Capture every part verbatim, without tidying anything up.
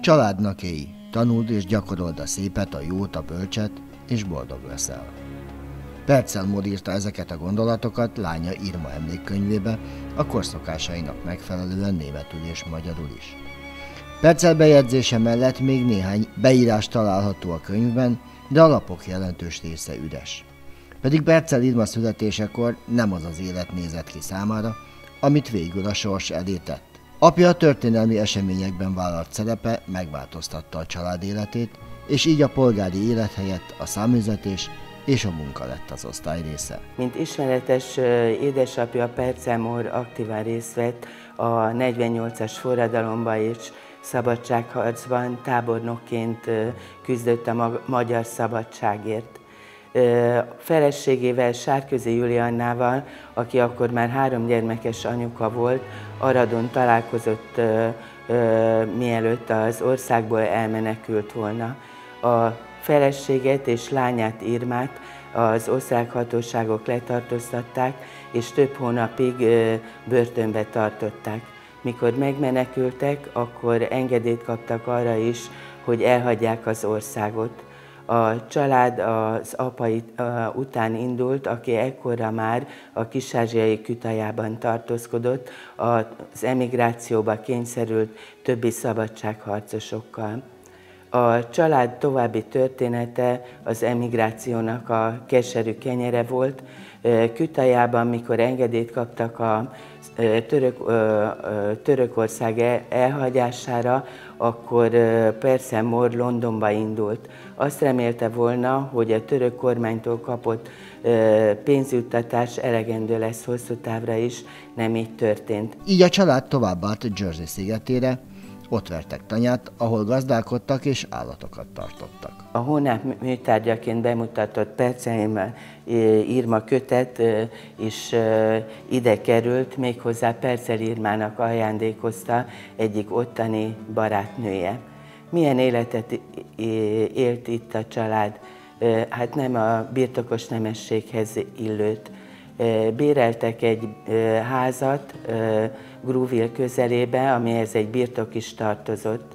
Családnak élj, tanuld és gyakorold a szépet, a jót, a bölcset, és boldog leszel. Perccel Mór írta ezeket a gondolatokat lánya Irma emlékkönyvébe, a korszokásainak megfelelően németül és magyarul is. Perccel bejegyzése mellett még néhány beírás található a könyvben, de a lapok jelentős része üres. Pedig Perccel Irma születésekor nem az az élet nézett ki számára, amit végül a sors elé tett. Apja történelmi eseményekben vállalt szerepe megváltoztatta a család életét, és így a polgári élet helyett a számüzetés és a munka lett az osztály része. Mint ismeretes, édesapja Perccel Mór aktívan részt vett a negyvennyolcas forradalomban és szabadságharcban, tábornokként küzdött a magyar szabadságért. Feleségével, Sárközi Juliannával, aki akkor már három gyermekes anyuka volt, Aradon találkozott, mielőtt az országból elmenekült volna. A feleséget és lányát, Irmát az országhatóságok letartóztatták, és több hónapig börtönbe tartották. Mikor megmenekültek, akkor engedélyt kaptak arra is, hogy elhagyják az országot. A család az apa után indult, aki ekkorra már a kis-ázsiai Kütajában tartózkodott, az emigrációba kényszerült többi szabadságharcosokkal. A család további története az emigrációnak a keserű kenyere volt. Kütajában, mikor engedélyt kaptak a Török, Törökország elhagyására, akkor Perccel Mór Londonba indult. Azt remélte volna, hogy a török kormánytól kapott pénzjuttatás elegendő lesz hosszú távra is, nem így történt. Így a család továbbállt Jersey szigetére, ott vertek tanyát, ahol gazdálkodtak és állatokat tartottak. A hónap műtárgyaként bemutatott Perccel Irma kötet is ide került, méghozzá Perccel Irmának ajándékozta egyik ottani barátnője. Milyen életet élt itt a család? Hát nem a birtokos nemességhez illőt. Béreltek egy házat Gruville közelébe, amihez egy birtok is tartozott.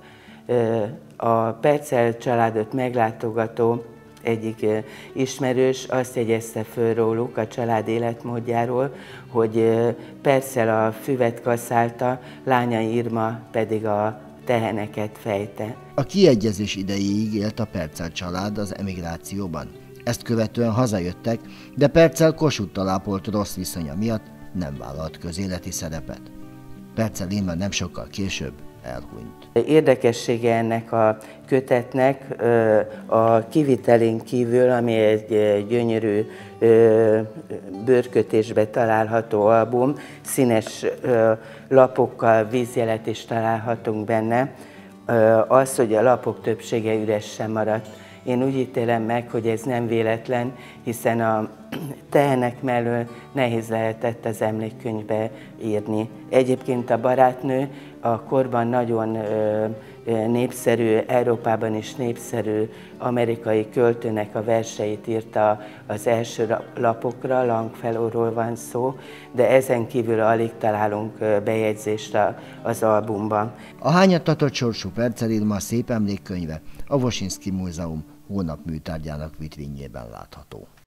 A Perccel családot meglátogató egyik ismerős azt jegyezte föl róluk, a család életmódjáról, hogy Perccel a füvet kaszálta, lánya Irma pedig a teheneket fejte. A kiegyezés idejéig élt a Perccel család az emigrációban. Ezt követően hazajöttek, de Perccel Kossuthtal ápolt rossz viszonya miatt nem vállalt közéleti szerepet. Perccel Irma nem sokkal később elhunyt. Érdekessége ennek a kötetnek a kivitelén kívül, ami egy gyönyörű bőrkötésbe található album, színes lapokkal, vízjelet is találhatunk benne, az, hogy a lapok többsége üresen maradt. Én úgy ítélem meg, hogy ez nem véletlen, hiszen a tehenek mellől nehéz lehetett az emlékkönyvbe írni. Egyébként a barátnő a korban nagyon népszerű, Európában is népszerű amerikai költőnek a verseit írta az első lapokra, Longfellowról van szó, de ezen kívül alig találunk bejegyzést az albumban. A hányattatott sorsú Perccel Irma szép emlékkönyve a Wosiński Múzeum hónap műtárgyának vitrínjében látható.